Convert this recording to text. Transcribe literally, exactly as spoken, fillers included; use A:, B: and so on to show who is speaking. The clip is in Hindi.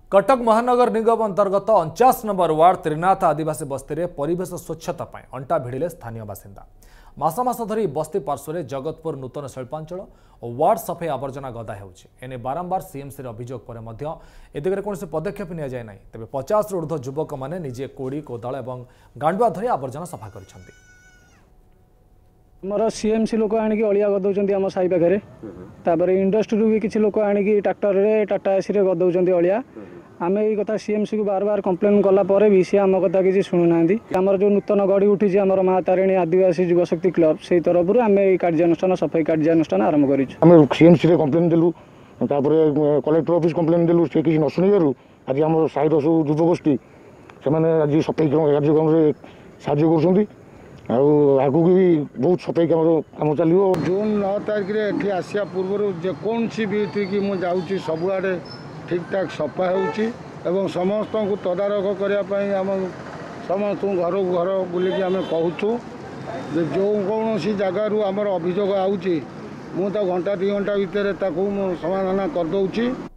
A: कटक महानगर निगम अंतर्गत अणचाश नंबर वार्ड त्रिनाथ आदिवासी बस्ती में परिवेश स्वच्छता पर अंटा भिड़िले स्थानीय बासिंदा। मास मास धरी बस्ती पार्श्व जगतपुर नूतन शिल्पांचल और वार्ड सफाई आवर्जना गदा होने बारंबार सीएमसी अभियोग पर एदिगरे कौन पदक्षेप नि जाए ना। तेज पचास ऊर्ध्व युवक मैंने निजे कोड़ी कोदाल और गांडुआ धरी आवर्जना सफा कर
B: मोर सीएमसी लोक आनिक अलिया गदौं आम साई पाखे तापर इंडस्ट्री भी किसी लोक आनिक ट्राक्टर रे टाटा एसी रे गदौं अलिया आम ये कथा सीएमसी को बार बार कंप्लेन कलापर भी सी आम कथा किसी शुणुना आमर जो नूतन गढ़ी उठी आम माँ तारिणी आदिवासी युवशक्ति क्लब से तरफ आम कार्यानुष्ठान सफाई कार्यानुष्ठान आरंभ करें।
C: सीएमसी रे कंप्लेन देलु कलेक्टर ऑफिस कंप्लेन देलु से किसी न शुणु आज आम साइर सब युवगोष्ठी से आज सफाई कार्यक्रम में साहय कर आगू भी बहुत सफाई कम चलो।
D: जून नौ तारिख में आसिया पूर्व जेकोसी भी थी मुझे जाऊँगी सबुआड़े ठीक ठाक सफा हो समस्त को तदारख करने आम समस्त घर घर बुलिकी आम कहूँ जो कौन जगार आमर अभियोग आमुता घंटा दि घंटा भितर समाधान करदे।